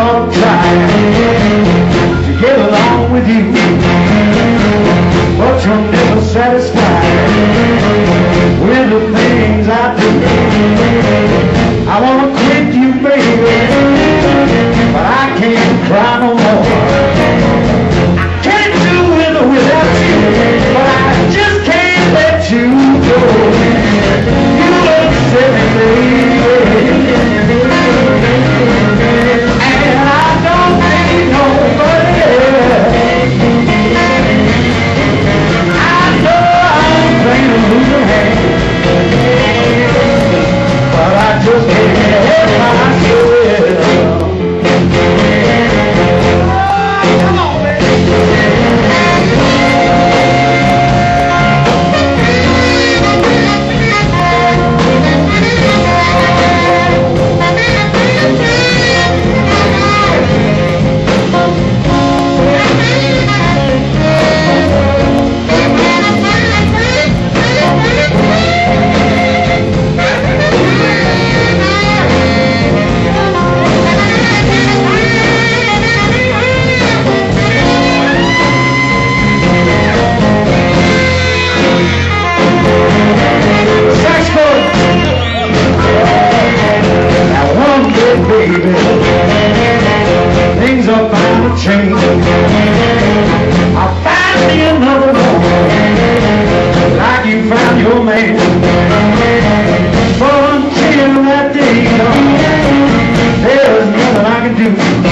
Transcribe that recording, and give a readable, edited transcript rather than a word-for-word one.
gonna try to get along with you, but you're never satisfied with the things I do. I wanna quit you, baby, but I can't cry no more. I can't do it without you, but I just can't let you go. You look silly, baby, and I don't need nobody else. I know I'm playing a losing hand, but I just can't help myself. Baby, things are bound to change. I'll find me another one like you found your man. But until that day comes, there's nothing I can do.